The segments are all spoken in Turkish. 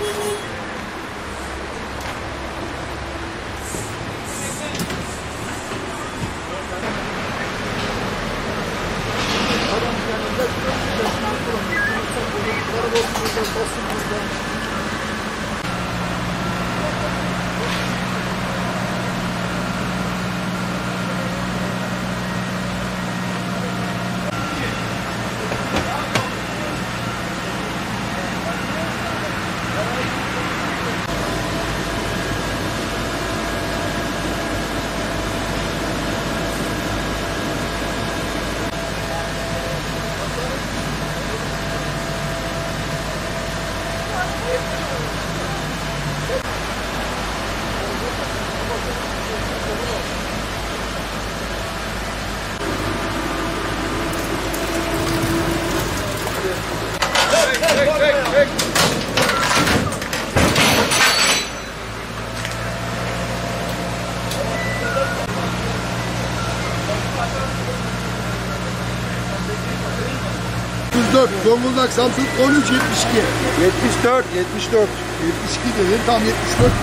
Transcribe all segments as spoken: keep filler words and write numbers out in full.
Zonguldak Samsun on üç yetmiş iki. yetmiş dört. yetmiş dört. yetmiş iki dedi. Tam yetmiş dört.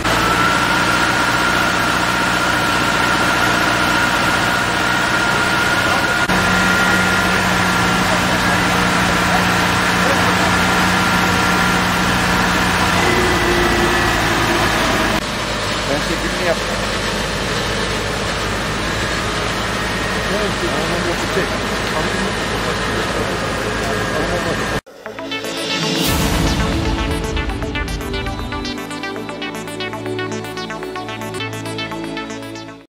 Ben çekimini yaptım. Evet, çek. Tamam, çek.